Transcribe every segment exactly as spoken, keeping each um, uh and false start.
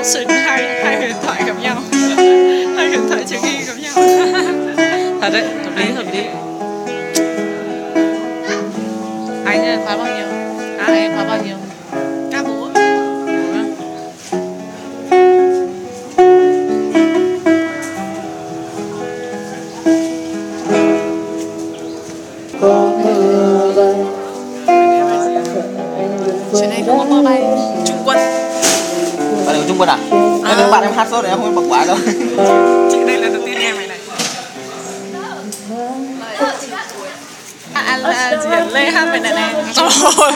xuyên hai hai huyền thoại gặp nhau, hai huyền thoại chữ ghi gặp nhau. Thật đấy, hợp lý hợp lý. Anh khóa bao nhiêu? À em khóa bao nhiêu? Ca múa. Chuyện này không có mơ bay Trung Quân. Bạn Trung Quân à? À. Em bạn em hát sốt đấy em không bật quá đâu. Chị đây là đầu tiên nghe mày này. À là chị Lê hát bài này này. Rồi.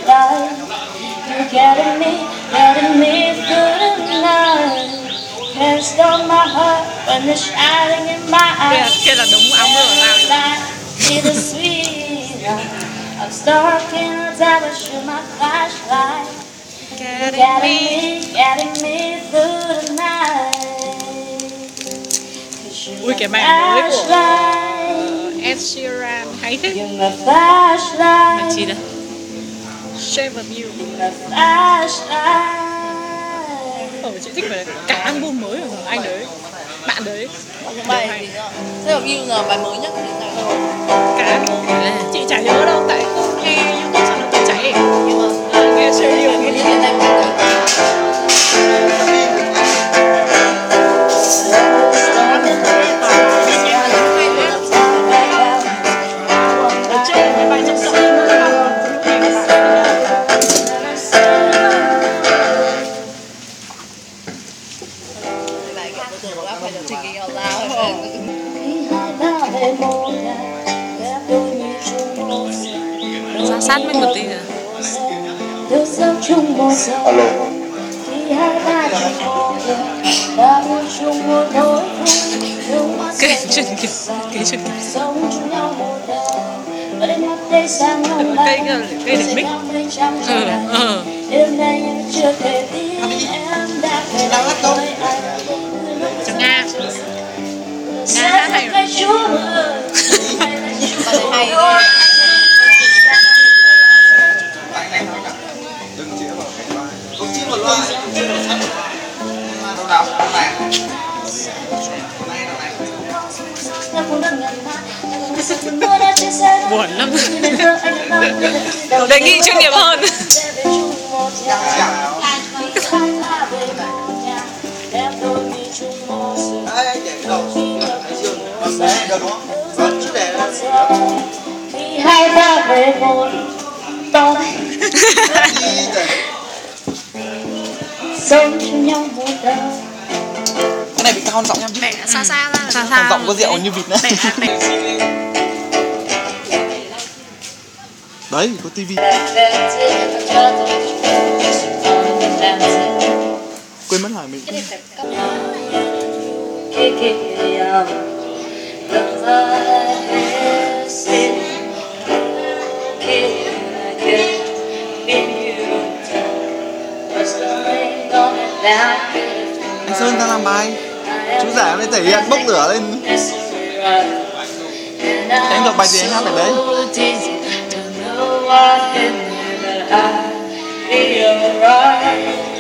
Bây giờ kia là đúng áo mưa của tao. I'm stuck in a tower, shoot my flashlight. Getting me, getting me through the night. Ui cái bài mới của uh, Ed Sheeran hay thế. Bài gì đây? Shape of You. Ồ chị thích bài này. Cả album mới của anh đấy, bạn đấy. Bài gì nữa? Shape of You là bài mới nhất của chúng ta. Cả album chị chả nhớ đâu tại không nghe YouTube sao nó tự cháy. Nhưng mà uh, nghe Shape of You nghe như thế này. Ra sát mình một tí nữa. Alo. Kể chuyện kịp, kể chuyện kịp. Cây kia là cây đỉnh mic. Ừ, ừ. Cho Nga. Nga hát hay rồi. Hay. Đừng chĩa vào cái loa. Không chĩa vào loa. Đâu nào? Này. Buồn lắm. Đề nghị chuyên nghiệp hơn. Hai ta về một tối sống chung nhau một đời. Cái này bị cao hơn giọng em chứ. Mẹ xa xa ra. Xa xa. Giọng có rượu như vịt nữa. Đấy, có tivi. Quên mất hỏi mình. Anh Sơn đang làm bài. Chú giải hôm nay thể hiện bốc lửa lên. Anh đọc bài gì anh hát ở đấy? Be alright.